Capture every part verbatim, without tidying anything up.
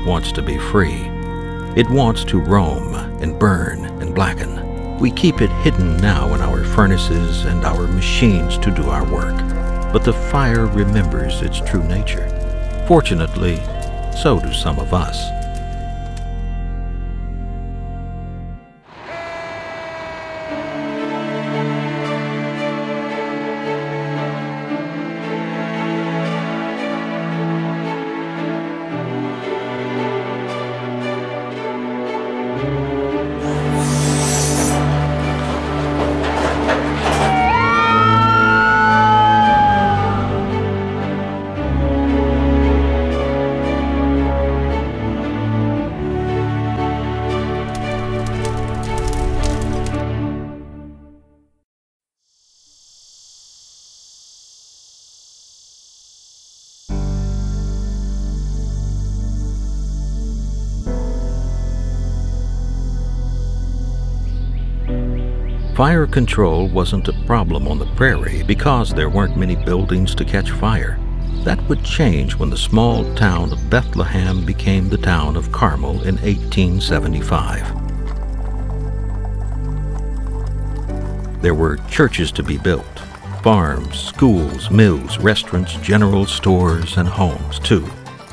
wants to be free. It wants to roam and burn and blacken. We keep it hidden now in our furnaces and our machines to do our work. But the fire remembers its true nature. Fortunately, so do some of us. Fire control wasn't a problem on the prairie because there weren't many buildings to catch fire. That would change when the small town of Bethlehem became the town of Carmel in eighteen seventy-five. There were churches to be built, farms, schools, mills, restaurants, general stores, and homes too.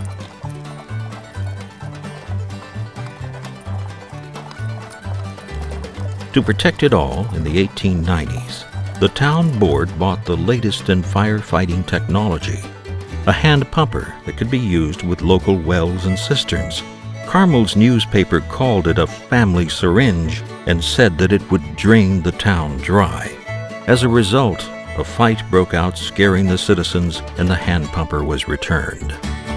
To protect it all in the eighteen nineties, the town board bought the latest in firefighting technology, a hand pumper that could be used with local wells and cisterns. Carmel's newspaper called it a family syringe and said that it would drain the town dry. As a result, a fight broke out, scaring the citizens, and the hand pumper was returned.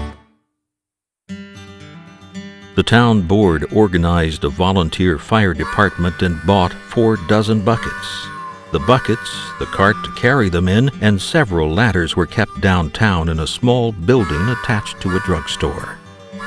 The town board organized a volunteer fire department and bought four dozen buckets. The buckets, the cart to carry them in, and several ladders were kept downtown in a small building attached to a drugstore.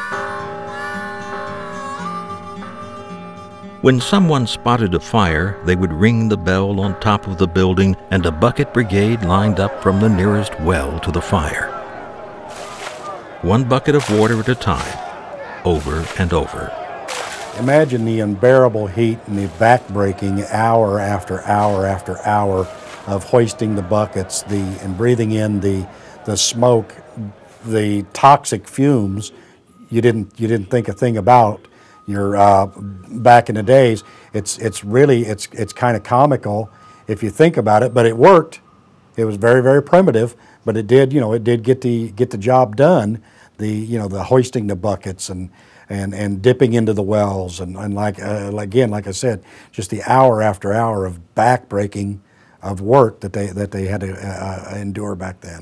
When someone spotted a fire, they would ring the bell on top of the building, and a bucket brigade lined up from the nearest well to the fire. One bucket of water at a time, over and over. Imagine the unbearable heat and the back-breaking hour after hour after hour of hoisting the buckets, the and breathing in the the smoke, the toxic fumes. You didn't you didn't think a thing about. You're uh, back in the days. It's it's really it's it's kind of comical if you think about it, but it worked. It was very very primitive, but it did you know it did get the get the job done. The you know the hoisting the buckets and and and dipping into the wells and and like uh, again like I said, just the hour after hour of backbreaking of work that they that they had to uh, endure back then.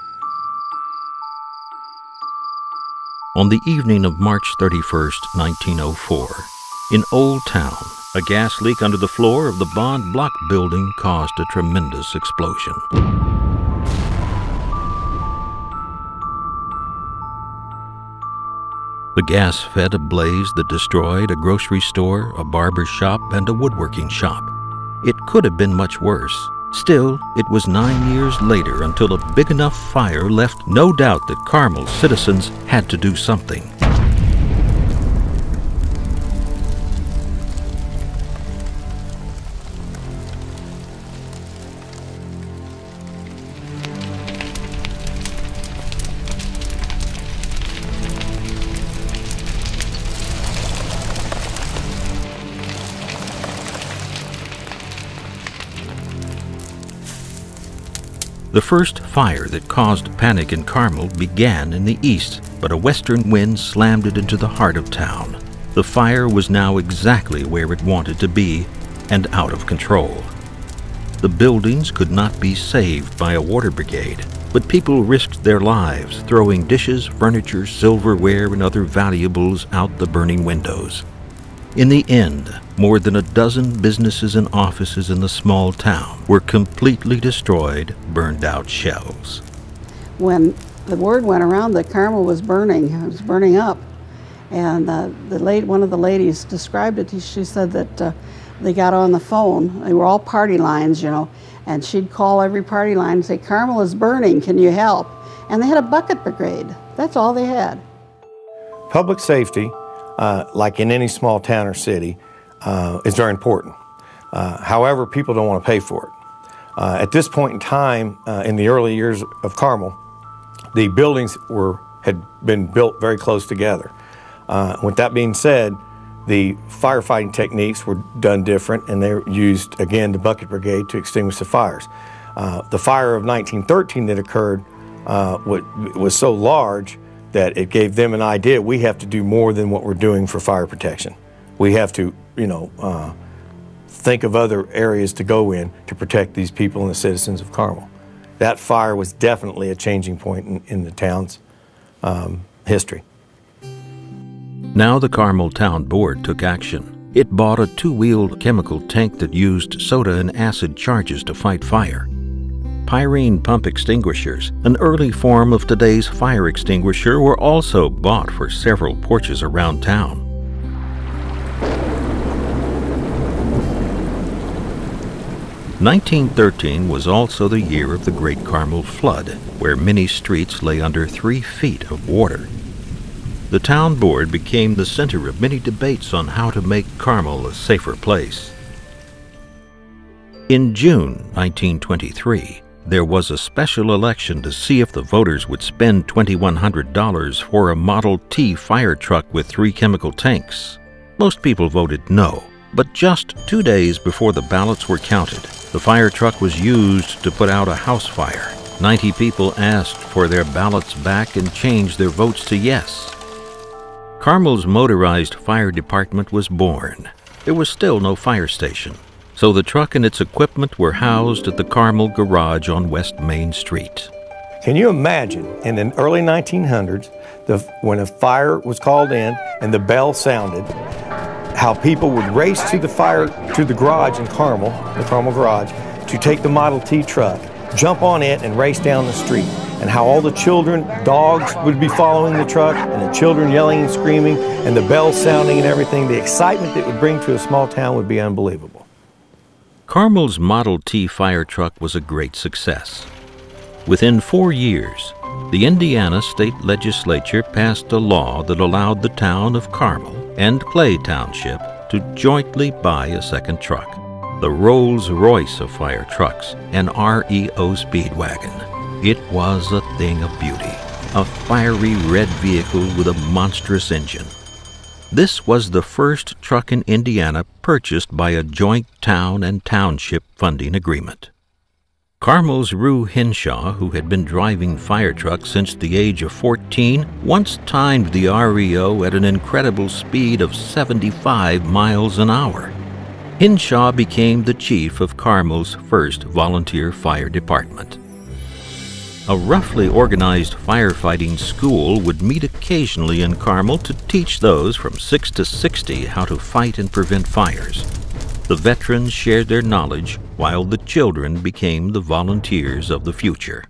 On the evening of March thirty-first, nineteen oh four, in Old Town, a gas leak under the floor of the Bond Block building caused a tremendous explosion. The gas fed a blaze that destroyed a grocery store, a barber shop, and a woodworking shop. It could have been much worse. Still, it was nine years later until a big enough fire left no doubt that Carmel's citizens had to do something. The first fire that caused panic in Carmel began in the east, but a western wind slammed it into the heart of town. The fire was now exactly where it wanted to be and out of control. The buildings could not be saved by a water brigade, but people risked their lives throwing dishes, furniture, silverware, and other valuables out the burning windows. In the end, more than a dozen businesses and offices in the small town were completely destroyed, burned out shells. When the word went around that Carmel was burning, it was burning up, and uh, the late, one of the ladies described it. She said that uh, they got on the phone. They were all party lines, you know, and she'd call every party line and say, "Carmel is burning, can you help?" And they had a bucket brigade. That's all they had. Public safety, uh, like in any small town or city, uh, is very important. Uh, however, people don't want to pay for it. Uh, at this point in time, uh, in the early years of Carmel, the buildings were had been built very close together. Uh, with that being said, the firefighting techniques were done different, and they used, again, the bucket brigade to extinguish the fires. Uh, the fire of nineteen thirteen that occurred uh, was so large that it gave them an idea, we have to do more than what we're doing for fire protection. We have to, you know, uh, think of other areas to go in to protect these people and the citizens of Carmel. That fire was definitely a changing point in, in the town's um, history. Now the Carmel Town Board took action. It bought a two-wheeled chemical tank that used soda and acid charges to fight fire. Pyrene pump extinguishers, an early form of today's fire extinguisher, were also bought for several porches around town. nineteen thirteen was also the year of the Great Carmel Flood, where many streets lay under three feet of water. The town board became the center of many debates on how to make Carmel a safer place. In June nineteen twenty-three, there was a special election to see if the voters would spend twenty-one hundred dollars for a Model T fire truck with three chemical tanks. Most people voted no, but just two days before the ballots were counted, the fire truck was used to put out a house fire. ninety people asked for their ballots back and changed their votes to yes. Carmel's motorized fire department was born. There was still no fire station, so the truck and its equipment were housed at the Carmel Garage on West Main Street. Can you imagine in the early nineteen hundreds, the, when a fire was called in and the bell sounded, how people would race to the fire, to the garage in Carmel, the Carmel Garage, to take the Model T truck, jump on it and race down the street, and how all the children, dogs would be following the truck, and the children yelling and screaming, and the bells sounding and everything. The excitement that would bring to a small town would be unbelievable. Carmel's Model T fire truck was a great success. Within four years, the Indiana State Legislature passed a law that allowed the town of Carmel and Clay Township to jointly buy a second truck, the Rolls-Royce of fire trucks, an R E O Speedwagon. It was a thing of beauty, a fiery red vehicle with a monstrous engine. This was the first truck in Indiana purchased by a joint town and township funding agreement. Carmel's Rue Henshaw, who had been driving fire trucks since the age of fourteen, once timed the R E O at an incredible speed of seventy-five miles an hour. Henshaw became the chief of Carmel's first volunteer fire department. A roughly organized firefighting school would meet occasionally in Carmel to teach those from six to sixty how to fight and prevent fires. The veterans shared their knowledge while the children became the volunteers of the future.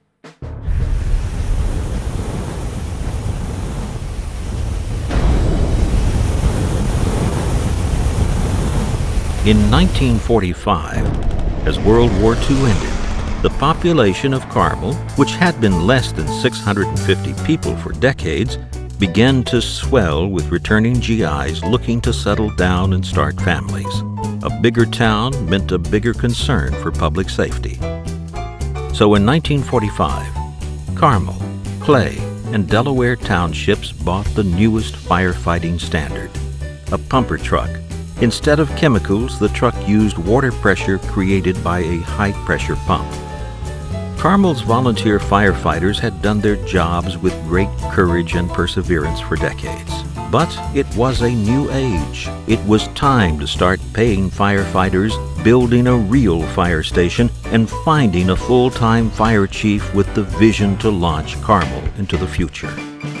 In nineteen forty-five, as World War Two ended, the population of Carmel, which had been less than six hundred fifty people for decades, began to swell with returning G Is looking to settle down and start families. A bigger town meant a bigger concern for public safety. So in nineteen forty-five, Carmel, Clay, and Delaware townships bought the newest firefighting standard, a pumper truck. Instead of chemicals, the truck used water pressure created by a high-pressure pump. Carmel's volunteer firefighters had done their jobs with great courage and perseverance for decades. But it was a new age. It was time to start paying firefighters, building a real fire station, and finding a full-time fire chief with the vision to launch Carmel into the future.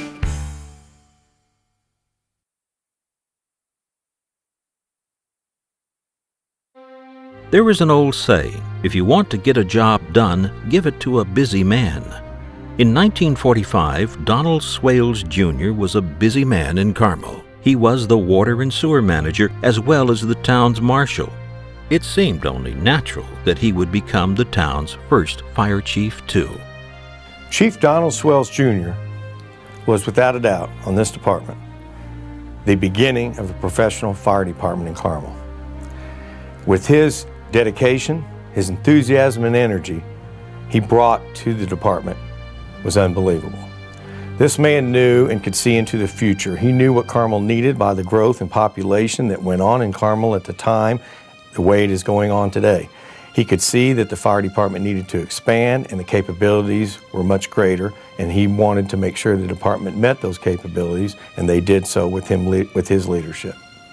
There is an old saying, if you want to get a job done, give it to a busy man. In nineteen forty-five, Donald Swales Junior was a busy man in Carmel. He was the water and sewer manager as well as the town's marshal. It seemed only natural that he would become the town's first fire chief too. Chief Donald Swales Junior was without a doubt, on this department, the beginning of the professional fire department in Carmel. With his dedication, his enthusiasm and energy he brought to the department was unbelievable. This man knew and could see into the future. He knew what Carmel needed by the growth and population that went on in Carmel at the time, the way it is going on today. He could see that the fire department needed to expand and the capabilities were much greater, and he wanted to make sure the department met those capabilities, and they did so with him, with his leadership.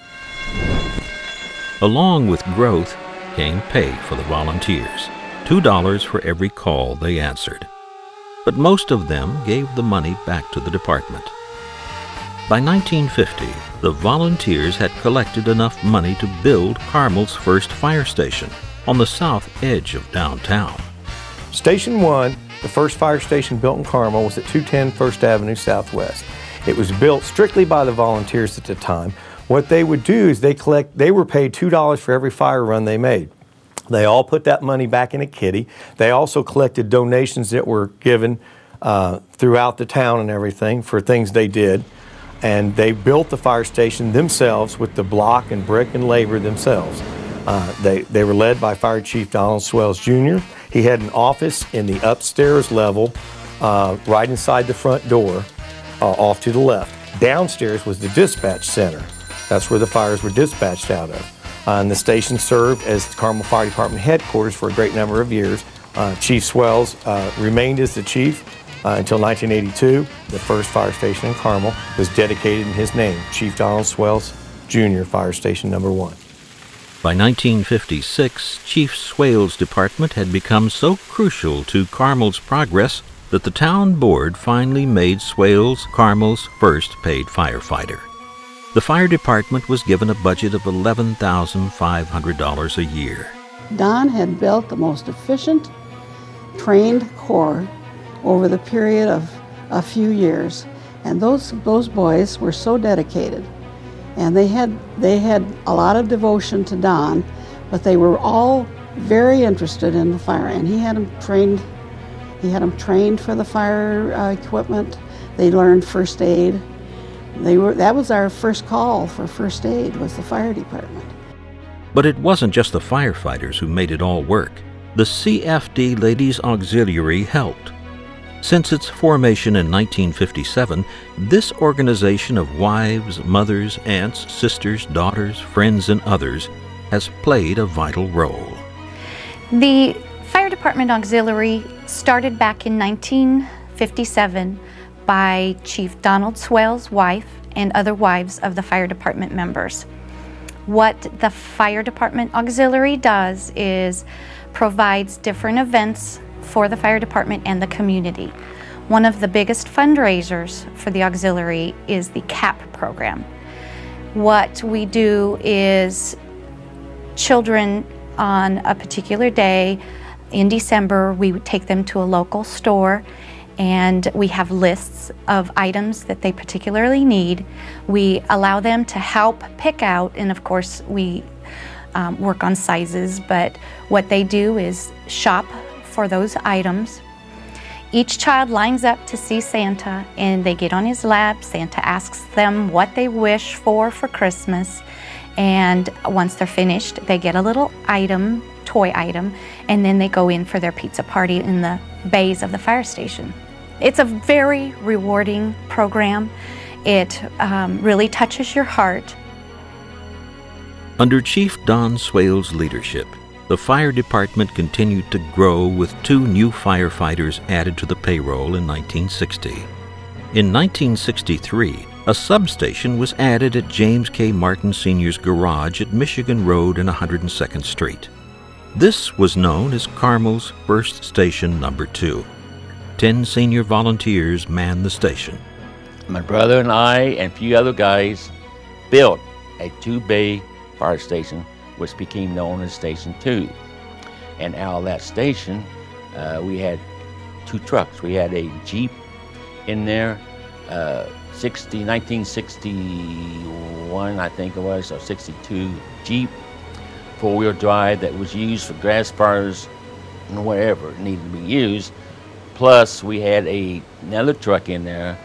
Along with growth came pay for the volunteers, two dollars for every call they answered. But most of them gave the money back to the department. By nineteen fifty, the volunteers had collected enough money to build Carmel's first fire station on the south edge of downtown. Station one, the first fire station built in Carmel, was at two ten First Avenue Southwest. It was built strictly by the volunteers at the time. What they would do is they collect, they were paid two dollars for every fire run they made. They all put that money back in a kitty. They also collected donations that were given uh, throughout the town and everything for things they did. And they built the fire station themselves with the block and brick and labor themselves. Uh, they, they were led by Fire Chief Donald Swells Junior He had an office in the upstairs level, uh, right inside the front door, uh, off to the left. Downstairs was the dispatch center. That's where the fires were dispatched out of. Uh, and the station served as the Carmel Fire Department headquarters for a great number of years. Uh, Chief Swells uh, remained as the chief uh, until nineteen eighty-two. The first fire station in Carmel was dedicated in his name, Chief Donald Swells Junior Fire Station Number One. By nineteen fifty-six, Chief Swells' department had become so crucial to Carmel's progress that the town board finally made Swells Carmel's first paid firefighter. The fire department was given a budget of eleven thousand five hundred dollars a year. Don had built the most efficient, trained corps over the period of a few years, and those those boys were so dedicated, and they had they had a lot of devotion to Don, but they were all very interested in the fire, and he had them trained. He had them trained for the fire uh, equipment. They learned first aid. They were, that was our first call for first aid, was the fire department. But it wasn't just the firefighters who made it all work. The C F D Ladies Auxiliary helped. Since its formation in nineteen fifty-seven, this organization of wives, mothers, aunts, sisters, daughters, friends, and others has played a vital role. The Fire Department Auxiliary started back in nineteen fifty-seven by Chief Donald Swells' wife and other wives of the fire department members. What the Fire Department Auxiliary does is provides different events for the fire department and the community. One of the biggest fundraisers for the auxiliary is the CAP program. What we do is children on a particular day in December, we would take them to a local store, and we have lists of items that they particularly need. We allow them to help pick out, and of course we um, work on sizes, but what they do is shop for those items. Each child lines up to see Santa, and they get on his lap. Santa asks them what they wish for for Christmas, and once they're finished, they get a little item, toy item, and then they go in for their pizza party in the bays of the fire station. It's a very rewarding program. It um, really touches your heart. Under Chief Don Swells' leadership, the fire department continued to grow with two new firefighters added to the payroll in nineteen sixty. In nineteen sixty-three, a substation was added at James K. Martin Senior's garage at Michigan Road and one hundred second Street. This was known as Carmel's first station number two. Ten senior volunteers manned the station. My brother and I and a few other guys built a two-bay fire station, which became known as Station two. And out of that station, uh, we had two trucks. We had a Jeep in there, uh, sixty, nineteen sixty-one, I think it was, or sixty-two Jeep, four-wheel drive that was used for grass fires and wherever it needed to be used. Plus, we had a, another truck in there,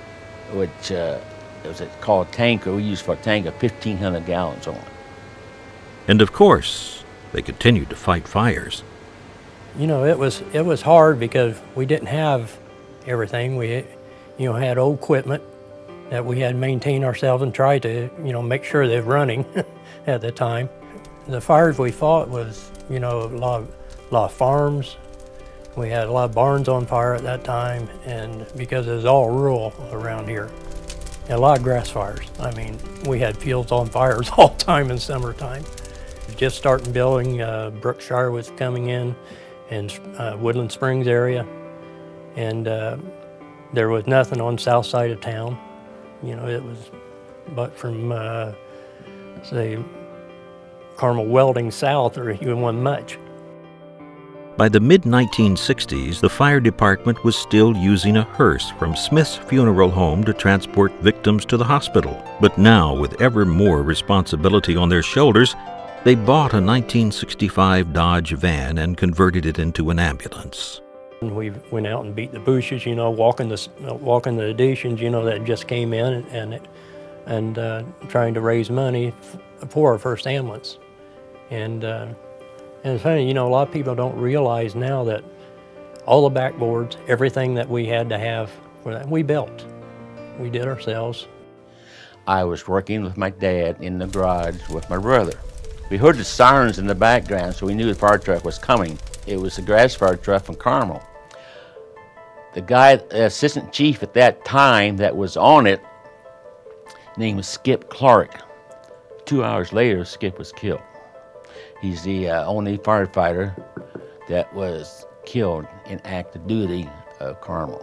which uh, it was called a tanker. We used for a tank of fifteen hundred gallons on it. And of course, they continued to fight fires. You know, it was it was hard because we didn't have everything. We, you know, had old equipment that we had to maintain ourselves and try to, you know, make sure they're running at the time. The fires we fought was, you know, a lot of, a lot of farms. We had a lot of barns on fire at that time, and because it was all rural around here. And a lot of grass fires. I mean, we had fields on fires all the time in summertime. Just starting building, uh, Brookshire was coming in, and uh, Woodland Springs area, and uh, there was nothing on the south side of town. You know, it was, but from, uh, say, Carmel Welding south, or even wasn't much. By the mid nineteen sixties, the fire department was still using a hearse from Smith's funeral home to transport victims to the hospital. But now, with ever more responsibility on their shoulders, they bought a nineteen sixty-five Dodge van and converted it into an ambulance. We went out and beat the bushes, you know, walking the walking the additions, you know, that just came in, and and, and uh, trying to raise money for our first ambulance. And uh, and it's funny, you know, a lot of people don't realize now that all the backboards, everything that we had to have for that, we built. We did ourselves. I was working with my dad in the garage with my brother. We heard the sirens in the background, so we knew the fire truck was coming. It was the grass fire truck from Carmel. The guy, the assistant chief at that time that was on it, name was Skip Clark. Two hours later, Skip was killed. He's the uh, only firefighter that was killed in active duty of Carmel.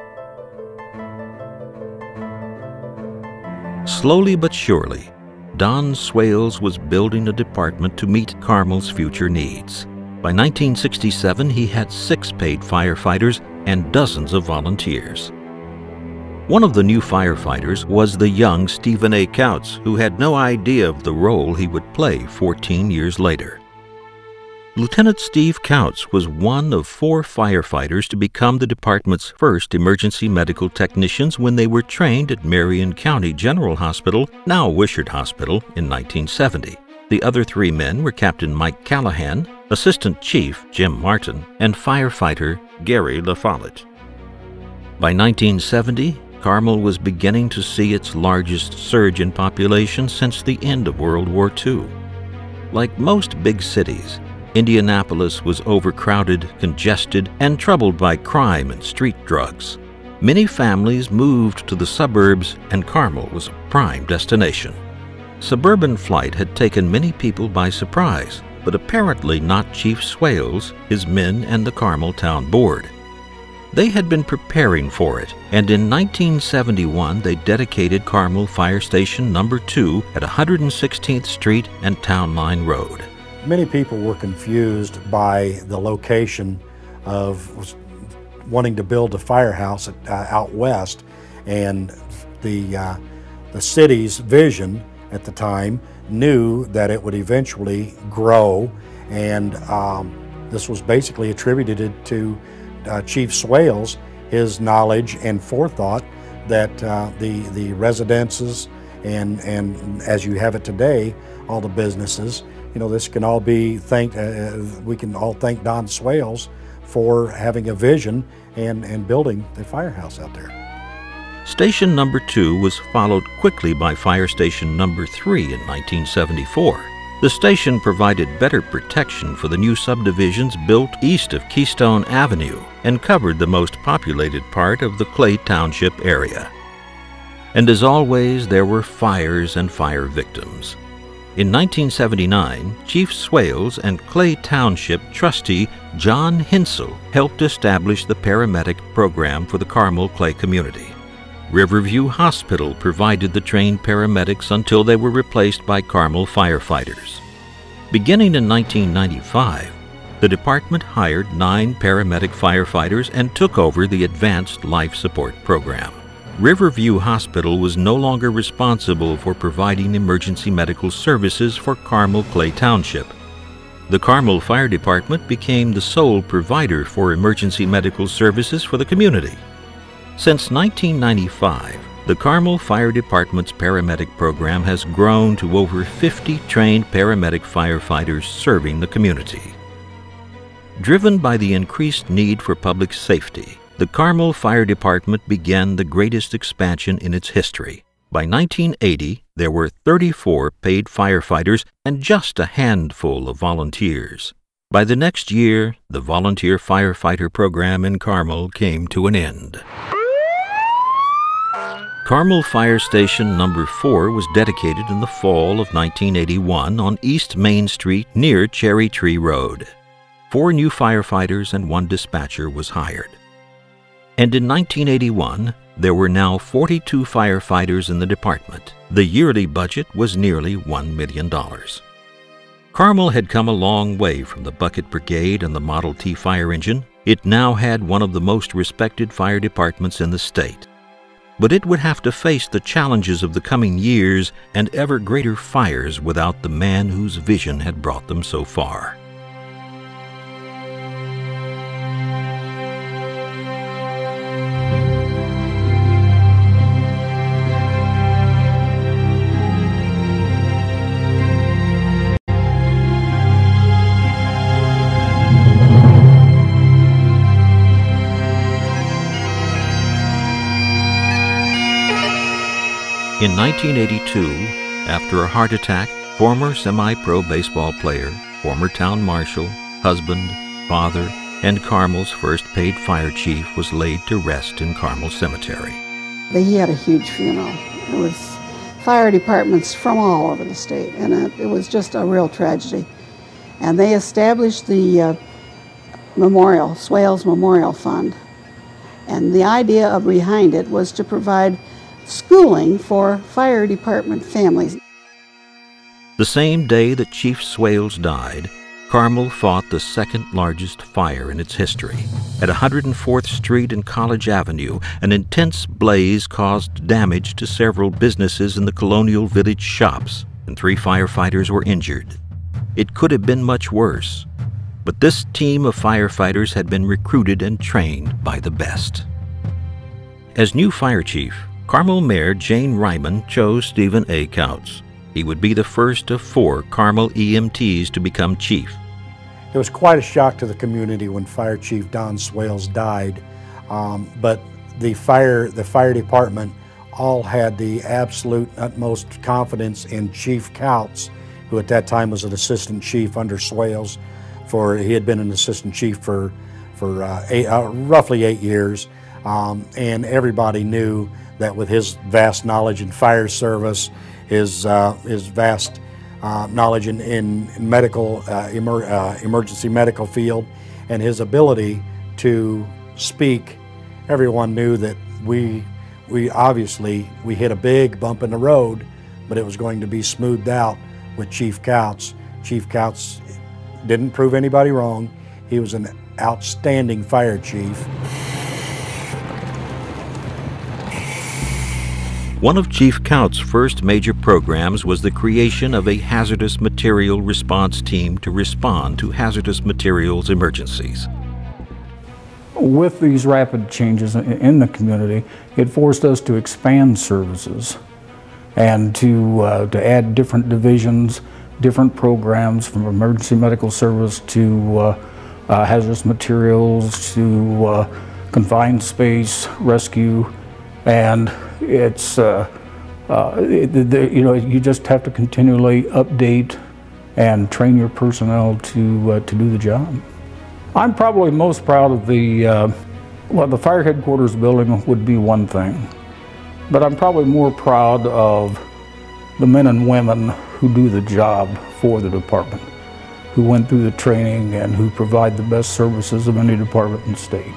Slowly but surely, Don Swales was building a department to meet Carmel's future needs. By nineteen sixty-seven, he had six paid firefighters and dozens of volunteers. One of the new firefighters was the young Stephen A. Couts, who had no idea of the role he would play fourteen years later. Lieutenant Steve Couts was one of four firefighters to become the department's first emergency medical technicians when they were trained at Marion County General Hospital, now Wishart Hospital, in nineteen seventy. The other three men were Captain Mike Callahan, Assistant Chief Jim Martin, and firefighter Gary LaFollette. By nineteen seventy, Carmel was beginning to see its largest surge in population since the end of World War Two. Like most big cities, Indianapolis was overcrowded, congested, and troubled by crime and street drugs. Many families moved to the suburbs, and Carmel was a prime destination. Suburban flight had taken many people by surprise, but apparently not Chief Swales, his men, and the Carmel Town Board. They had been preparing for it, and in nineteen seventy-one they dedicated Carmel Fire Station Number two at one hundred sixteenth Street and Town Line Road. Many people were confused by the location of wanting to build a firehouse at, uh, out west, and the, uh, the city's vision at the time knew that it would eventually grow, and um, this was basically attributed to uh, Chief Swales, his knowledge and forethought that uh, the, the residences and, and as you have it today, all the businesses, you know, this can all be thanked, uh, we can all thank Don Swales for having a vision and, and building the firehouse out there. Station Number two was followed quickly by Fire Station Number three in nineteen seventy-four. The station provided better protection for the new subdivisions built east of Keystone Avenue and covered the most populated part of the Clay Township area. And as always, there were fires and fire victims. In nineteen seventy-nine, Chief Swales and Clay Township trustee John Hinsel helped establish the paramedic program for the Carmel Clay community. Riverview Hospital provided the trained paramedics until they were replaced by Carmel firefighters. Beginning in nineteen ninety-five, the department hired nine paramedic firefighters and took over the Advanced Life Support Program. Riverview Hospital was no longer responsible for providing emergency medical services for Carmel Clay Township. The Carmel Fire Department became the sole provider for emergency medical services for the community. Since nineteen ninety-five, The Carmel Fire Department's paramedic program has grown to over fifty trained paramedic firefighters serving the community. Driven by the increased need for public safety, the Carmel Fire Department began the greatest expansion in its history. By nineteen eighty, there were thirty-four paid firefighters and just a handful of volunteers. By the next year, the volunteer firefighter program in Carmel came to an end. Carmel Fire Station Number four was dedicated in the fall of nineteen eighty-one on East Main Street near Cherry Tree Road. Four new firefighters and one dispatcher was hired. And in nineteen eighty-one, there were now forty-two firefighters in the department. The yearly budget was nearly one million dollars. Carmel had come a long way from the bucket brigade and the Model T fire engine. It now had one of the most respected fire departments in the state. But it would have to face the challenges of the coming years and ever greater fires without the man whose vision had brought them so far. In nineteen eighty-two, after a heart attack, former semi-pro baseball player, former town marshal, husband, father, and Carmel's first paid fire chief was laid to rest in Carmel Cemetery. He had a huge funeral. It was fire departments from all over the state, and it, it was just a real tragedy. And they established the uh, memorial, Swales Memorial Fund. And the idea of behind it was to provide schooling for fire department families. The same day that Chief Swales died, Carmel fought the second largest fire in its history. At one hundred fourth Street and College Avenue, an intense blaze caused damage to several businesses in the Colonial Village shops, and three firefighters were injured. It could have been much worse, but this team of firefighters had been recruited and trained by the best. As new fire chief, Carmel Mayor Jane Ryman chose Stephen A. Couts. He would be the first of four Carmel E M Ts to become chief. It was quite a shock to the community when Fire Chief Don Swales died, um, but the fire, the fire department all had the absolute utmost confidence in Chief Couts, who at that time was an assistant chief under Swales. For he had been an assistant chief for for uh, eight, uh, roughly eight years, um, and everybody knew that with his vast knowledge in fire service, his, uh, his vast uh, knowledge in, in medical, uh, emer uh, emergency medical field, and his ability to speak, everyone knew that we, we obviously, we hit a big bump in the road, but it was going to be smoothed out with Chief Couts. Chief Couts didn't prove anybody wrong. He was an outstanding fire chief. One of Chief Couts' first major programs was the creation of a hazardous material response team to respond to hazardous materials emergencies. With these rapid changes in the community, it forced us to expand services and to, uh, to add different divisions, different programs, from emergency medical service to uh, uh, hazardous materials to uh, confined space, rescue, and it's, uh, uh, it, the, you know, you just have to continually update and train your personnel to, uh, to do the job. I'm probably most proud of the, uh, well, the fire headquarters building would be one thing, but I'm probably more proud of the men and women who do the job for the department, who went through the training and who provide the best services of any department in the state.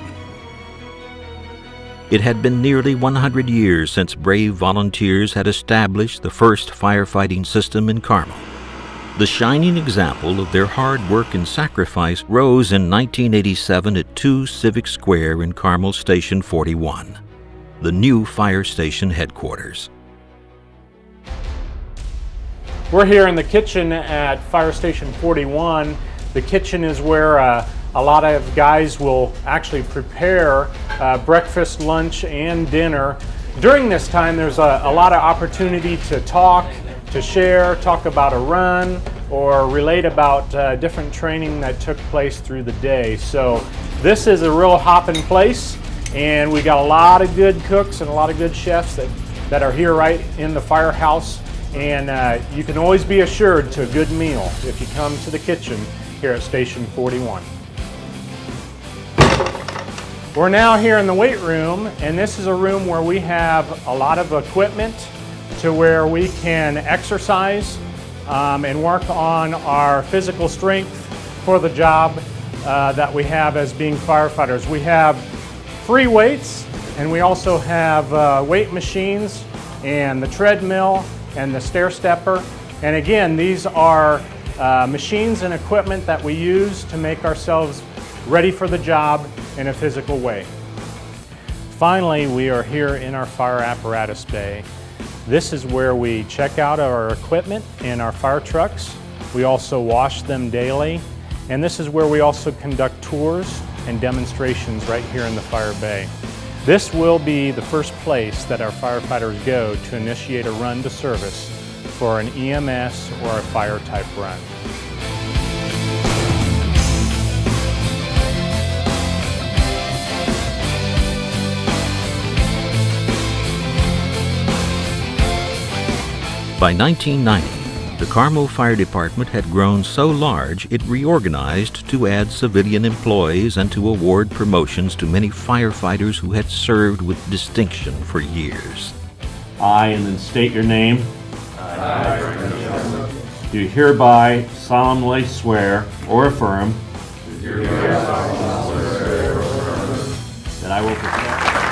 It had been nearly one hundred years since brave volunteers had established the first firefighting system in Carmel. The shining example of their hard work and sacrifice rose in nineteen eighty-seven at two Civic Square in Carmel Station forty-one, the new fire station headquarters. We're here in the kitchen at Fire Station forty-one. The kitchen is where uh, a lot of guys will actually prepare uh, breakfast, lunch, and dinner. during this time, there's a, a lot of opportunity to talk, to share, talk about a run, or relate about uh, different training that took place through the day. So this is a real hopping place, and we got a lot of good cooks and a lot of good chefs that, that are here right in the firehouse, and uh, you can always be assured to a good meal if you come to the kitchen here at Station forty-one. We're now here in the weight room, and this is a room where we have a lot of equipment to where we can exercise um, and work on our physical strength for the job uh, that we have as being firefighters. We have free weights, and we also have uh, weight machines and the treadmill and the stair stepper. And again, these are uh, machines and equipment that we use to make ourselves ready for the job in a physical way. Finally, we are here in our fire apparatus bay. This is where we check out our equipment in our fire trucks. We also wash them daily, and this is where we also conduct tours and demonstrations right here in the fire bay. This will be the first place that our firefighters go to initiate a run to service for an E M S or a fire type run. By nineteen ninety, the Carmel Fire Department had grown so large it reorganized to add civilian employees and to award promotions to many firefighters who had served with distinction for years. I, and then state your name. I, do hereby solemnly swear or affirm that I will protect.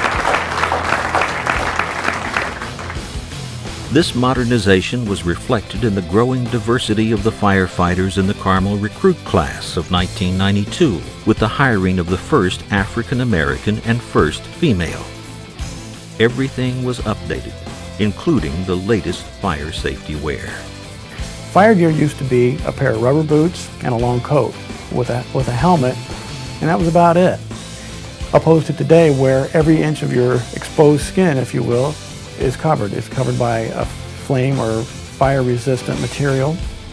This modernization was reflected in the growing diversity of the firefighters in the Carmel recruit class of nineteen ninety-two, with the hiring of the first African American and first female. Everything was updated, including the latest fire safety wear. Fire gear used to be a pair of rubber boots and a long coat with a, with a helmet, and that was about it. Opposed to today, where every inch of your exposed skin, if you will, is covered. It's covered by a flame or fire-resistant material.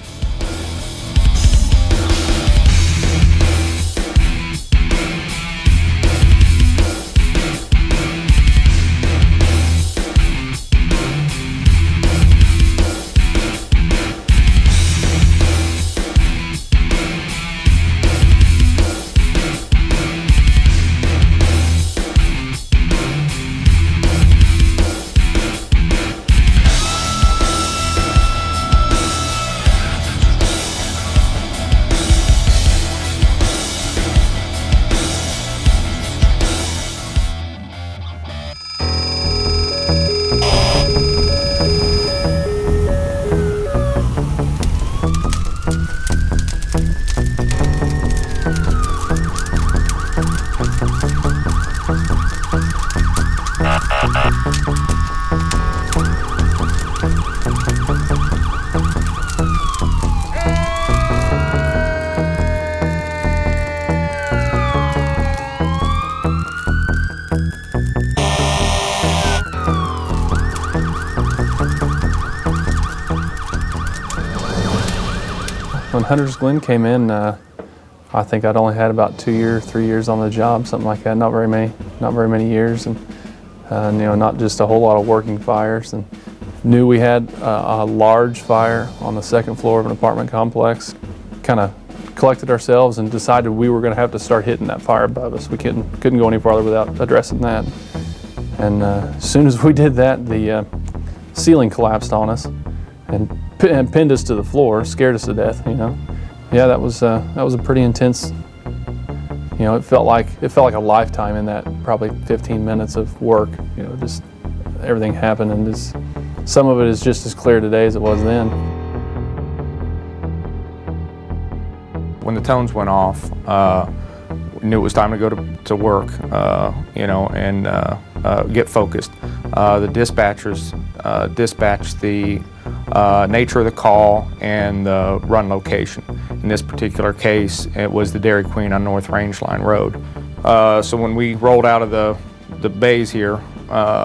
When Hunter's Glen came in, uh, I think I'd only had about two years, three years on the job, something like that. Not very many, not very many years, and uh, you know, not just a whole lot of working fires. And knew we had uh, a large fire on the second floor of an apartment complex. Kind of collected ourselves and decided we were going to have to start hitting that fire above us. We couldn't couldn't go any farther without addressing that. And uh, as soon as we did that, the uh, ceiling collapsed on us and and pinned us to the floor, scared us to death, you know. Yeah, that was uh, that was a pretty intense. You know, it felt like it felt like a lifetime in that probably fifteen minutes of work. You know, just everything happened, and just some of it is just as clear today as it was then. When the tones went off, uh, we knew it was time to go to, to work. Uh, you know, and uh, uh, get focused. Uh, the dispatchers uh, dispatched the Uh, nature of the call and the run location. In this particular case, it was the Dairy Queen on North Range Line Road. Uh, so when we rolled out of the, the bays here uh,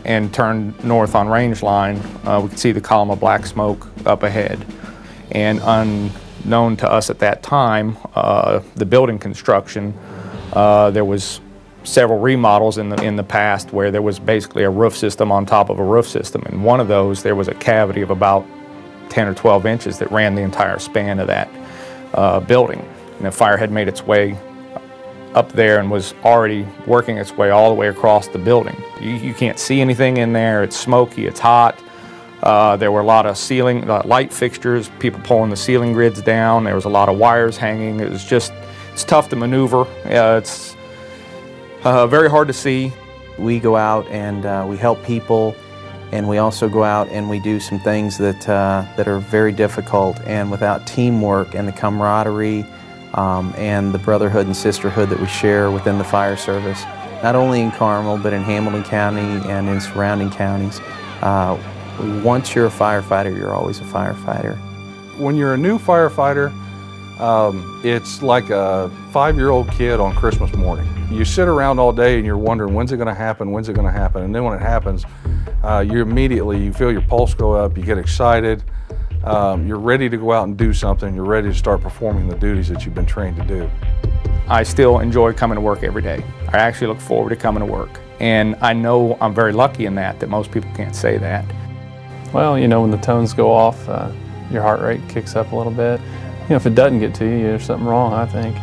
and turned north on Range Line, uh, we could see the column of black smoke up ahead. And unknown to us at that time, uh, the building construction, uh, there was several remodels in the, in the past where there was basically a roof system on top of a roof system. And one of those, there was a cavity of about ten or twelve inches that ran the entire span of that uh, building. And the fire had made its way up there and was already working its way all the way across the building. You, you can't see anything in there. It's smoky, it's hot. Uh, there were a lot of ceiling, uh, light fixtures, people pulling the ceiling grids down. There was a lot of wires hanging. It was just, it's tough to maneuver. Uh, it's uh, very hard to see. We go out and uh, we help people, and we also go out and we do some things that, uh, that are very difficult, and without teamwork and the camaraderie um, and the brotherhood and sisterhood that we share within the fire service, not only in Carmel but in Hamilton County and in surrounding counties. Uh, once you're a firefighter, you're always a firefighter. When you're a new firefighter, um, it's like a five-year-old kid on Christmas morning. You sit around all day and you're wondering, when's it going to happen, when's it going to happen? And then when it happens, uh, you immediately, you feel your pulse go up, you get excited, um, you're ready to go out and do something, you're ready to start performing the duties that you've been trained to do. I still enjoy coming to work every day. I actually look forward to coming to work. And I know I'm very lucky in that, that most people can't say that. Well, you know, when the tones go off, uh, your heart rate kicks up a little bit. You know, if it doesn't get to you, there's something wrong, I think.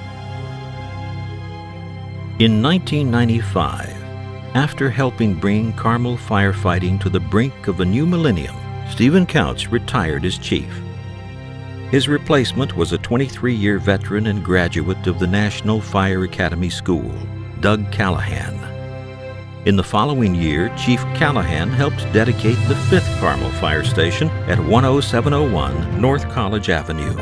In nineteen ninety-five, after helping bring Carmel firefighting to the brink of a new millennium, Stephen Couch retired as chief. His replacement was a twenty-three-year veteran and graduate of the National Fire Academy School, Doug Callahan. In the following year, Chief Callahan helped dedicate the fifth Carmel Fire Station at one oh seven oh one North College Avenue.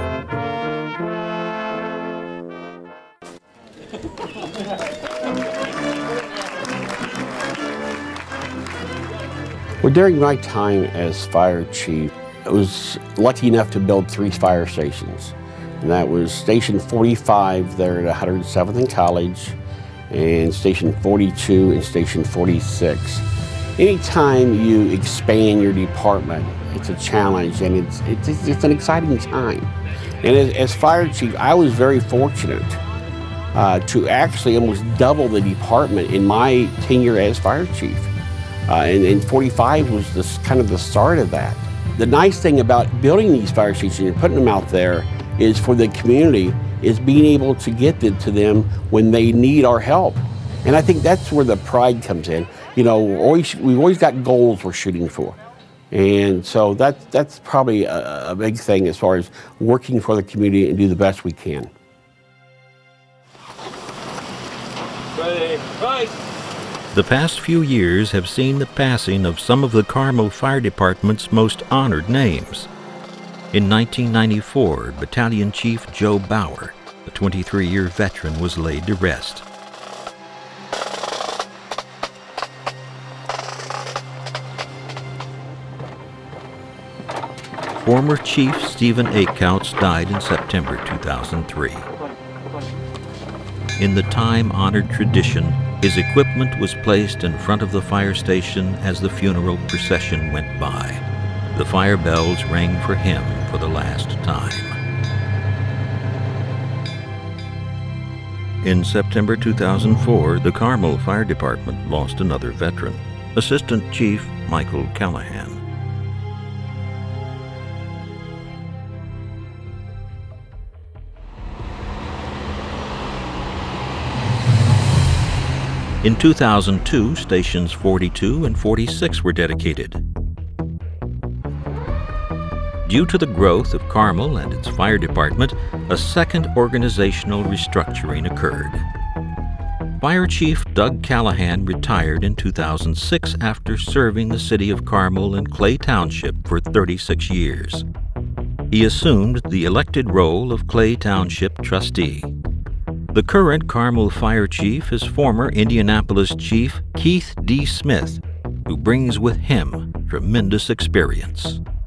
Well, during my time as fire chief, I was lucky enough to build three fire stations. And that was Station forty-five there at one hundred seventh and College, and Station forty-two and Station forty-six. Anytime you expand your department, it's a challenge, and it's, it's, it's an exciting time. And as, as fire chief, I was very fortunate uh, to actually almost double the department in my tenure as fire chief. Uh, and, and forty-five was this, kind of the start of that. The nice thing about building these fire stations and putting them out there is for the community is being able to get it to them when they need our help. And I think that's where the pride comes in. You know, we're always, we've always got goals we're shooting for. And so that, that's probably a, a big thing as far as working for the community and do the best we can. Ready, right. The past few years have seen the passing of some of the Carmel Fire Department's most honored names. In nineteen ninety-four, Battalion Chief Joe Bauer, a twenty-three-year veteran, was laid to rest. Former Chief Stephen Couch died in September two thousand three. In the time-honored tradition, his equipment was placed in front of the fire station as the funeral procession went by. The fire bells rang for him for the last time. In September two thousand four, the Carmel Fire Department lost another veteran, Assistant Chief Michael Callahan. In two thousand two, stations forty-two and forty-six were dedicated. Due to the growth of Carmel and its fire department, a second organizational restructuring occurred. Fire Chief Doug Callahan retired in two thousand six after serving the city of Carmel and Clay Township for thirty-six years. He assumed the elected role of Clay Township trustee. The current Carmel Fire Chief is former Indianapolis Chief Keith D. Smith, who brings with him tremendous experience.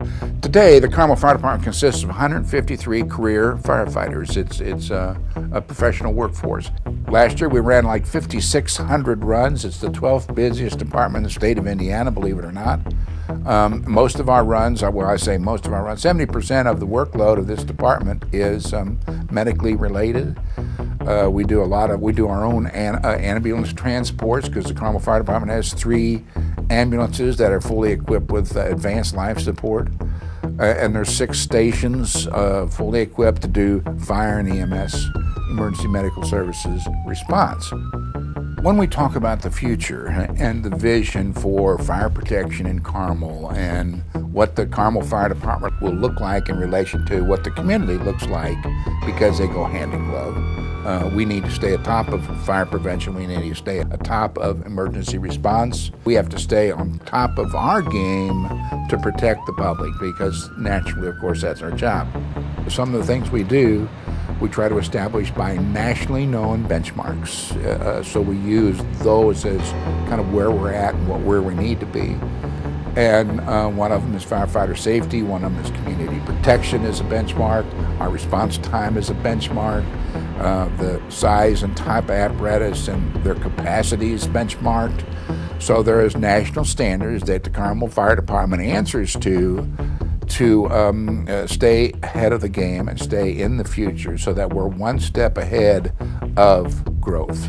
Today, the Carmel Fire Department consists of one hundred fifty-three career firefighters. It's, it's a, a professional workforce. Last year, we ran like fifty-six hundred runs. It's the twelfth busiest department in the state of Indiana, believe it or not. Um, most of our runs, well, I say most of our runs, seventy percent of the workload of this department is um, medically related. Uh, we do a lot of, we do our own an, uh, ambulance transports because the Carmel Fire Department has three ambulances that are fully equipped with uh, advanced life support. Uh, and there's six stations uh, fully equipped to do fire and E M S, emergency medical services response. When we talk about the future and the vision for fire protection in Carmel and what the Carmel Fire Department will look like in relation to what the community looks like, because they go hand in glove, uh, we need to stay atop of fire prevention, we need to stay atop of emergency response. We have to stay on top of our game to protect the public because naturally, of course, that's our job. Some of the things we do we try to establish by nationally known benchmarks. Uh, so we use those as kind of where we're at and what, where we need to be. And uh, one of them is firefighter safety, one of them is community protection as a benchmark, our response time is a benchmark, uh, the size and type of apparatus and their capacity is benchmarked. So there is national standards that the Carmel Fire Department answers to to um, uh, stay ahead of the game and stay in the future so that we're one step ahead of growth.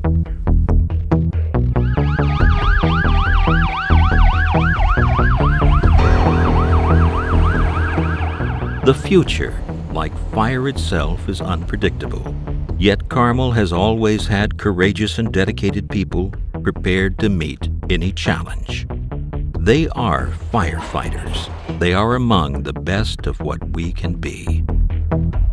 The future, like fire itself, is unpredictable. Yet Carmel has always had courageous and dedicated people prepared to meet any challenge. They are firefighters. They are among the best of what we can be.